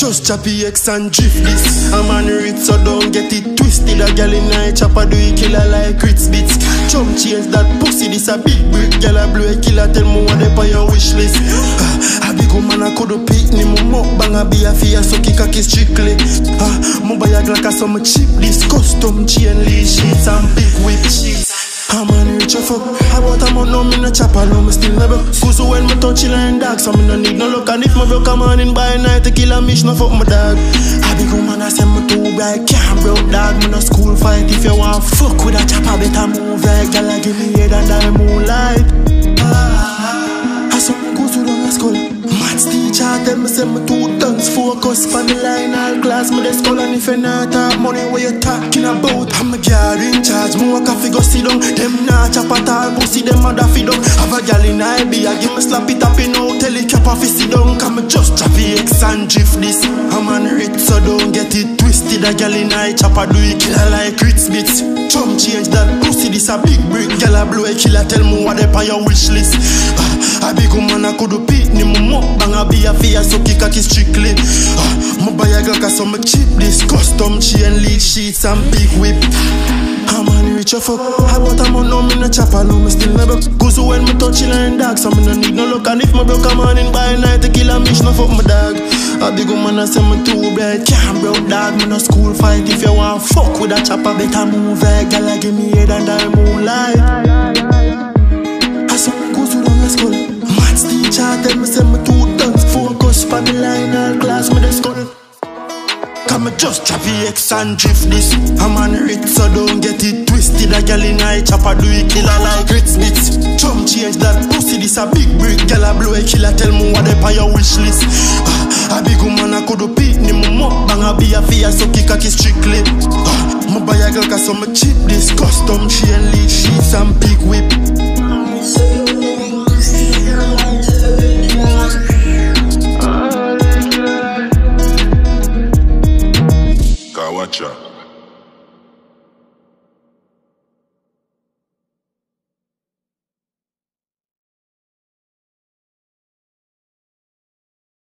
just choppy X and drift this. I'm on it, so don't get it twisted. A gal in a chopper do it killer like Ritz bits. Chum change that pussy, this a big brick. Gal a blow a killer, tell me what they on your wish list. A big woman I could pick me, mo bang a be a fear, so kick a kiss strictly. Mo buy a glass of some cheap this custom chain leash sheets and big whip sheets. I'm on rich fuck. About a month now, me no chopper, no, me still never. Cause when me touch it and dog, so me no need no luck. And if my bro come on in by night, to kill a mish, no fuck my dog. I be woman, I say me too bright, can't broke dog. Me no school fight, if you want fuck with a chopper, better move like girl, give me head and die moonlight. I saw me go to the school. Maths teacher tell me say me too dance. Focus on the line, all class me the school. And if you not talk money, what you talking about? I'm a girl in charge, me walk a figure sit down. Them not chop at all, pussy them mother feed up. Have a girl in IB, I give me slap it up in out. Tell it cap off sit down, come me just chop X and drift this. I'm on it, so don't get it twisted. A girl in I chop a do it killer like Ritz bits. Chum change that pussy, this a big brick. Girl a blow a killer, tell me what they on your wish list. A big woman I could pick ni mo bang a be a fear, so kick a kiss strictly. Mo buy a girl cause some cheap this custom chain lead sheets and big whip. I'm on rich fuck. About a month now, me no chopper, no, me still never. Cause when me touch it and dog, so me no need no luck. And if my bro come on in by night, to kill a mish, no fuck my dog. A big woman I say me too bright, can't broke dog. Me no school fight, if you want fuck with a chopper, better move like girl, give me head and die moonlight. I saw me go to the school. Maths teacher tell me say me too dance. Focus on the line, all class me the skull. Come just chop X and drift this. I'm on it, so don't get it twisted. A gal in I chopper do it killer like Ritz bits. Chum change that pussy, this a big brick. Gal a blow a killer, tell me what they on your wish list. A big woman I could pick ni mo bang a be a fear, so kick a kiss strictly. Mo buy a girl cause some cheap this custom chain lead sheets and big whip. Watch out.